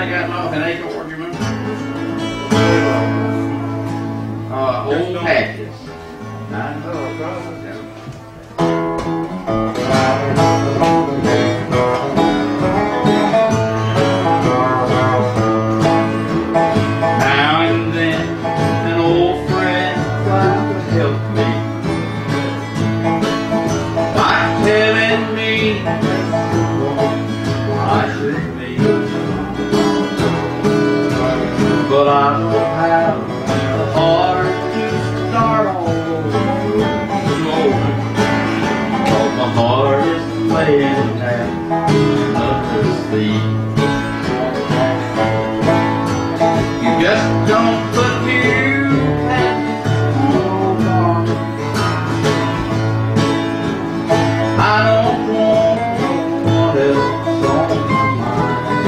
got off in Acorn, you remember? Old patches. Now and then, an old friend tried to help me by telling me I should be, but I don't have the heart to start over slowly, 'cause my heart is laying down to sleep. You just don't put you on. I don't want no one else on my mind.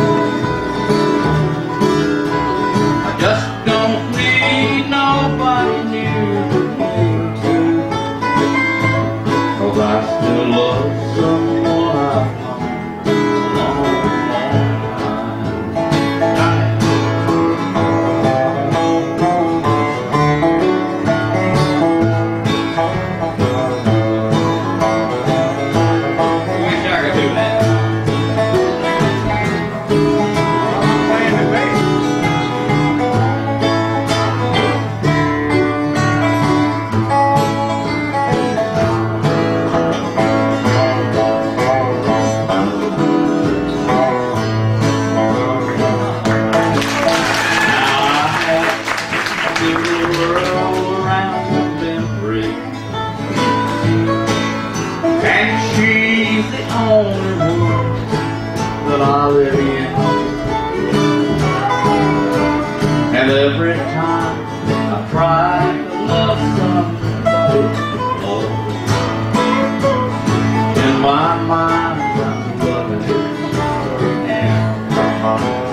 I just don't need nobody new to, 'cause I still love someone I've known a long, long time. Wish I could do that. And she's the only one that I live in. And every time I try to love somebody more, in my mind I'm loving her now.